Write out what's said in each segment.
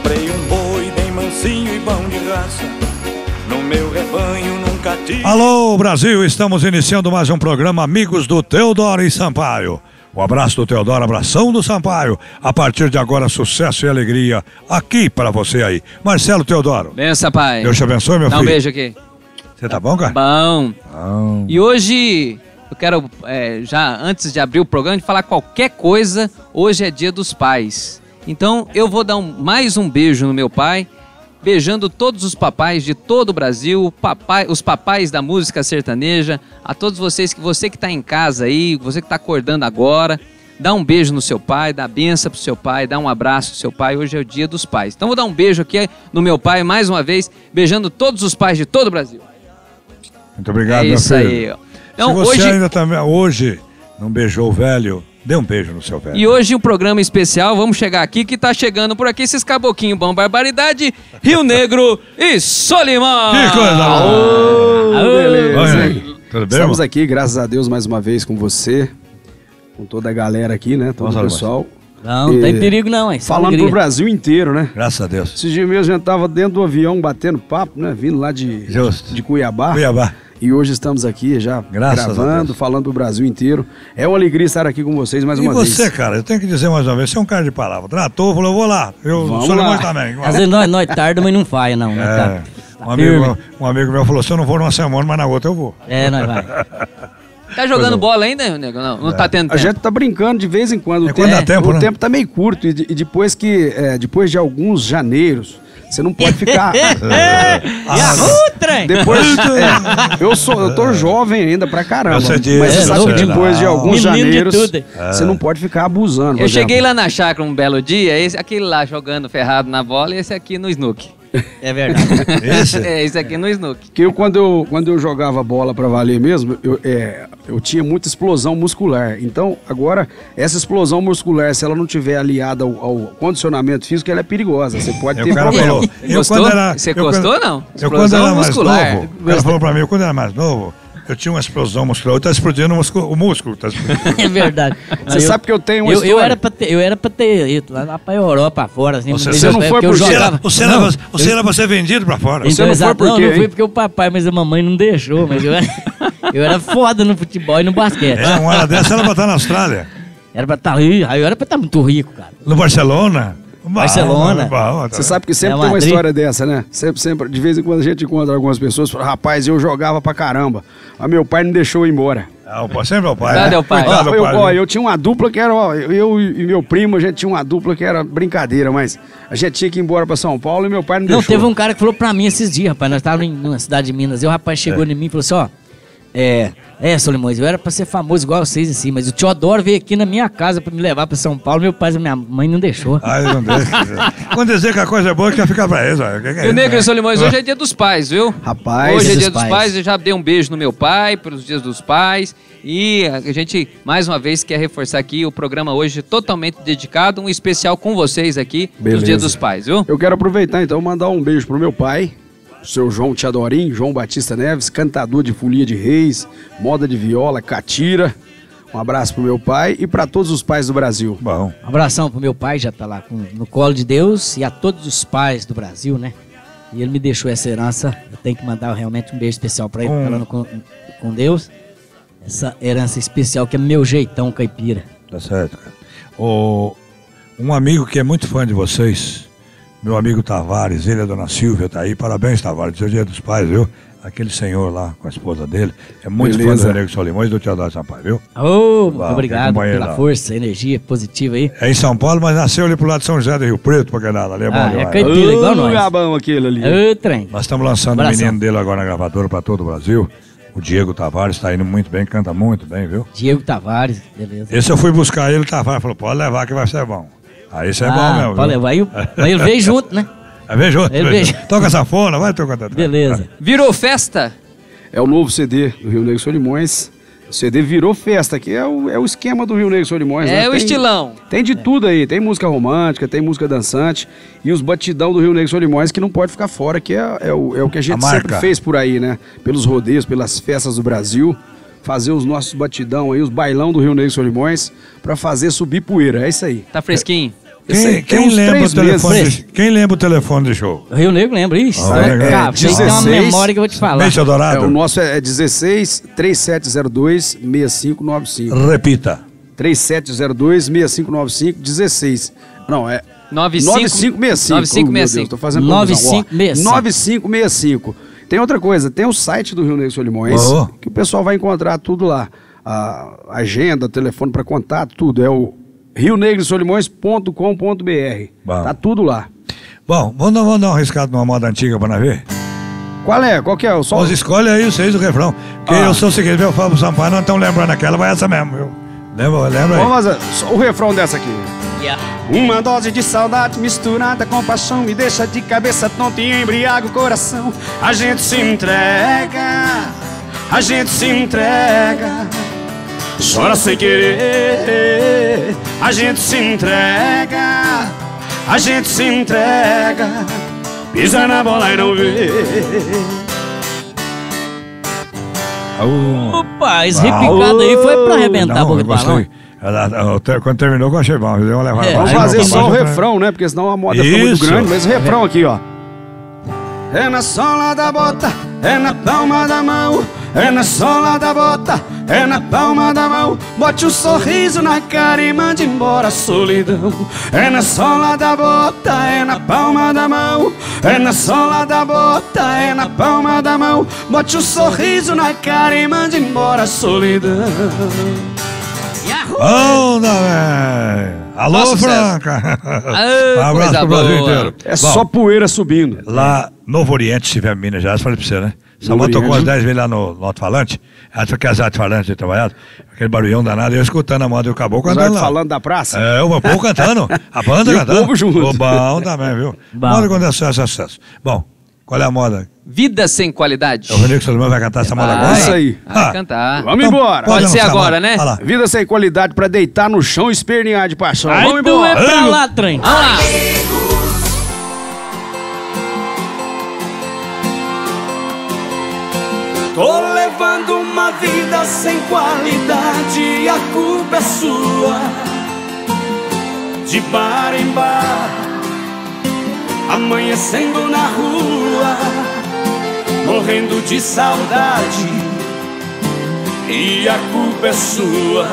Comprei um boi bem mansinho e bom de raça, no meu rebanho nunca tive. Alô, Brasil, estamos iniciando mais um programa Amigos do Teodoro e Sampaio. Um abraço do Teodoro, abração do Sampaio. A partir de agora, sucesso e alegria aqui para você aí. Marcelo Teodoro. Benção, pai. Deus te abençoe, meu filho. Dá um beijo aqui. Você tá bom, cara? Bom. E hoje, eu quero, já antes de abrir o programa, de falar qualquer coisa, hoje é Dia dos Pais. Então, eu vou dar mais um beijo no meu pai, beijando todos os papais de todo o Brasil, os papais da música sertaneja, a todos vocês, você que está em casa aí, você que está acordando agora, dá um beijo no seu pai, dá benção pro seu pai, dá um abraço pro seu pai, hoje é o Dia dos Pais. Então vou dar um beijo aqui no meu pai, mais uma vez, beijando todos os pais de todo o Brasil. Muito obrigado, meu filho. É isso aí. Então, se você ainda também, hoje não beijou o velho, dê um beijo no seu velho. E hoje um programa especial, vamos chegar aqui, que tá chegando por aqui esses caboquinhos bom, barbaridade, Rio Negro e Solimão. Que coisa boa! Beleza. Tudo bem, Estamos aqui, graças a Deus, mais uma vez com você, com toda a galera aqui, né? Todo o pessoal. Não tem perigo não, hein? Falando pro Brasil inteiro, né? Graças a Deus. Esses dias mesmo a gente tava dentro do avião batendo papo, né? Vindo lá de Cuiabá. E hoje estamos aqui já gravando, falando pro Brasil inteiro. É uma alegria estar aqui com vocês mais uma vez. E você, cara, eu tenho que dizer mais uma vez, você é um cara de palavra. Tratou, falou, eu vou lá. Eu sou lá também. Às vezes nós tarda, mas não falha, não. Um amigo meu falou, se eu não vou numa semana, mas na outra eu vou. Nós vai. Tá jogando bola ainda, nego? Não tá tendo tempo. A gente tá brincando de vez em quando. O tempo tá meio curto. E depois depois de alguns janeiros, você não pode ficar. Trem! Depois, eu tô jovem ainda pra caramba. Mas você sabe que depois de alguns janeiros, você não pode ficar abusando. Eu cheguei lá na chácara um belo dia, aquele lá jogando ferrado na bola e esse aqui no snook. É verdade. Esse aqui no snook. Que quando eu jogava bola pra valer mesmo, eu tinha muita explosão muscular. Então, agora, essa explosão muscular, se ela não tiver aliada ao condicionamento físico, ela é perigosa. Você pode ter problema. Você gostou ou não? Eu quando era mais novo, o cara falou pra mim, quando eu era mais novo, eu tinha uma explosão muscular. Tá explodindo o músculo. Tá explodindo. É verdade. Você sabe que eu tenho uma história. Eu era pra ter ido lá pra Europa, fora. Assim, você não foi porque você era pra ser vendido pra fora. Então, não foi porque o papai, mas a mamãe não deixou. Mas eu era foda no futebol e no basquete. Uma hora dessa era pra estar na Austrália. Era pra estar rico. Aí eu era pra estar muito rico, cara. No Barcelona? Você sabe que sempre tem uma história dessa, né? Sempre, de vez em quando a gente encontra algumas pessoas, fala, rapaz, eu jogava pra caramba, mas meu pai não deixou eu ir embora. Sempre é o pai. Cadê o pai? Eu tinha uma dupla que era, eu e meu primo, a gente tinha uma dupla que era brincadeira, mas a gente tinha que ir embora pra São Paulo e meu pai não deixou. Não, teve um cara que falou pra mim esses dias, rapaz, nós estávamos numa cidade de Minas, e o rapaz chegou em mim e falou assim, Solimões, eu era pra ser famoso igual vocês assim, mas o Teodoro veio aqui na minha casa pra me levar pra São Paulo, meu pai e minha mãe não deixou. Não deixa. Quando dizer que a coisa é boa, quer ficar pra eles. E o Negro e Solimões, hoje é Dia dos Pais, viu? Rapaz, hoje é Dia dos Pais, eu já dei um beijo no meu pai, pelos Dias dos Pais, e a gente, mais uma vez, quer reforçar aqui o programa hoje totalmente dedicado, um especial com vocês aqui, nos Dias dos Pais, viu? Eu quero aproveitar, então, mandar um beijo pro meu pai, o seu João Teodorim, João Batista Neves, cantador de folia de reis, moda de viola, catira. Um abraço pro meu pai e para todos os pais do Brasil. Bom. Um abração pro meu pai, já tá lá no colo de Deus, e a todos os pais do Brasil, né? E ele me deixou essa herança, eu tenho que mandar realmente um beijo especial para ele, falando com Deus. Essa herança especial que é meu jeitão caipira. Tá certo, cara. Um amigo que é muito fã de vocês, meu amigo Tavares, ele e a dona Silvia tá aí. Parabéns, Tavares, seu Dia dos Pais, viu? Aquele senhor lá com a esposa dele é muito fã do Negro Solimões e do Teodoro Sampaio, viu? Muito obrigado pela força, energia positiva aí. É em São Paulo, mas nasceu ali pro lado de São José do Rio Preto, pra aquele lado ali. É bom demais. É caipira, igual nós. Gabão aquele ali. Trem. Nós estamos lançando o menino dele agora na gravadora pra todo o Brasil. O Diego Tavares tá indo muito bem, canta muito bem, viu? Diego Tavares, beleza. Esse eu fui buscar ele, o Tavares falou, pode levar que vai ser bom. Aí isso é bom mesmo. Pode levar, aí ele veio junto, né? Veio junto. Toca sanfona, vai tocar. Beleza. Virou festa? É o novo CD do Rio Negro Solimões. O CD virou festa, que é o esquema do Rio Negro Solimões. É, né? O estilão. Tem de tudo aí, tem música romântica, tem música dançante e os batidão do Rio Negro Solimões que não pode ficar fora, que é o que a gente sempre fez por aí, né? Pelos rodeios, pelas festas do Brasil. Fazer os nossos batidão aí, os bailão do Rio Negro Solimões, pra fazer subir poeira, é isso aí. Tá fresquinho? Quem lembra o telefone do show? Rio Negro lembra isso? Tem uma memória que eu vou te falar. Mês Eldorado? O nosso é 16-3702-6595. Repita. 3702-6595, 16. Não, é 9565. 9565. Tô fazendo 9565. Tem outra coisa, tem o site do Rio Negro Solimões, que o pessoal vai encontrar tudo lá. A agenda, telefone para contato, tudo. É o rionegrosolimões.com.br. Tá tudo lá. Bom, vamos dar um riscado numa moda antiga pra nós ver? Qual que é? Mas escolhe aí vocês o refrão. Porque eu sou o seguinte, eu falo pro Sampaio, não estão lembrando aquela, vai essa mesmo, viu? Lembra aí? Vamos fazer o refrão dessa aqui. Uma dose de saudade misturada com paixão me deixa de cabeça tonta e embriaga o coração. A gente se entrega, chora sem querer. A gente se entrega, pisa na bola e não vê. Opa, esse repicado aí foi pra arrebentar a boca do balão. Quando terminou, eu achei bom. Vamos fazer só o refrão, né? Porque senão a moda fica muito grande. Mas o refrão aqui, ó. É na sola da bota, é na palma da mão. É na sola da bota, é na palma da mão. Bote um sorriso na cara e mande embora a solidão. É na sola da bota, é na palma da mão. É na sola da bota, é na palma da mão. Bote um sorriso na cara e mande embora a solidão. Alô, Franca! Um abraço pro Brasil inteiro. É só poeira subindo. Lá, Novo Oriente, se tiver Minas Gerais, falei pra você, né? Samuel tocou as 10 vezes lá no alto-falante. Ela foi aquelas alto-falantes de trabalhado. Aquele barulhão danado. Eu escutando a moda e o caboclo cantando lá. Falando da praça? É, o povo cantando. A banda e cantando. O povo junto. Bom também, viu? Moda quando é sucesso. Bom, qual é a moda? Vida sem qualidade. O Rodrigo Solimões vai cantar essa moda agora? Isso aí. Vai cantar. Vamos embora. Pode ser agora, né? Vida sem qualidade pra deitar no chão e espernear de paixão. Vamos embora. Vai pra lá, trem. Vamos lá. Tô levando uma vida sem qualidade, a culpa é sua. De bar em bar, amanhecendo na rua, morrendo de saudade, e a culpa é sua.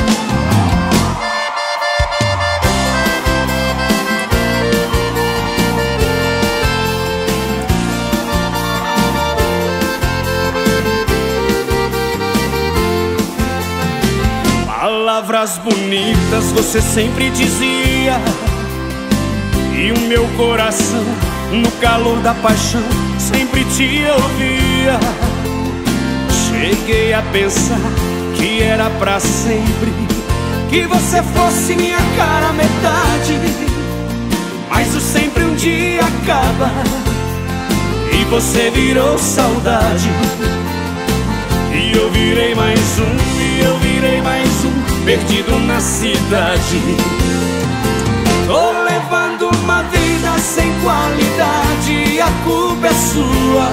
Palavras bonitas você sempre dizia, e o meu coração, no calor da paixão, sempre te ouvia. Cheguei a pensar que era pra sempre, que você fosse minha cara metade. Mas o sempre um dia acaba, e você virou saudade. E eu virei mais um, e eu virei mais um, perdido na cidade. Tô levando uma vida sem qualidade, a culpa é sua.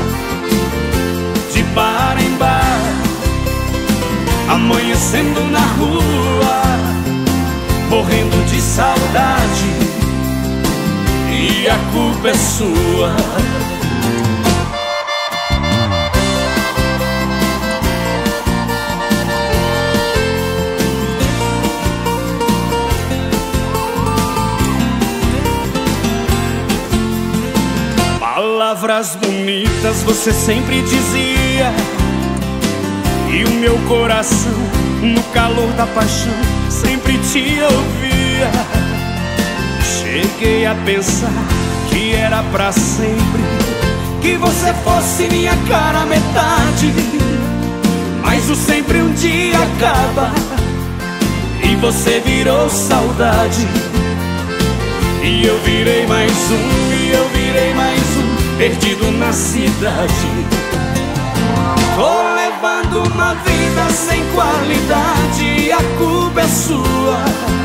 De bar em bar, amanhecendo na rua, morrendo de saudade, e a culpa é sua. Palavras bonitas você sempre dizia, e o meu coração, no calor da paixão, sempre te ouvia. Cheguei a pensar que era pra sempre, que você fosse minha cara metade. Mas o sempre um dia acaba, e você virou saudade. E eu virei mais um, e eu virei mais um, perdido na cidade. Tô levando uma vida sem qualidade, a culpa é sua.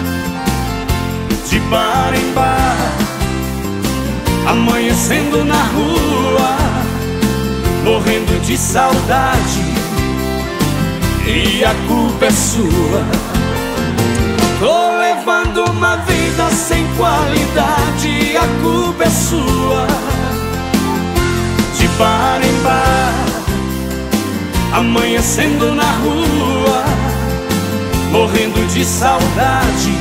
De bar em bar, amanhecendo na rua, morrendo de saudade, e a culpa é sua. Tô levando uma vida sem qualidade, a culpa é sua. De bar em bar, amanhecendo na rua, morrendo de saudade,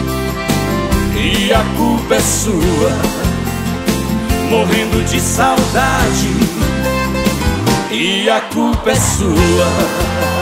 e a culpa é sua. Morrendo de saudade, e a culpa é sua.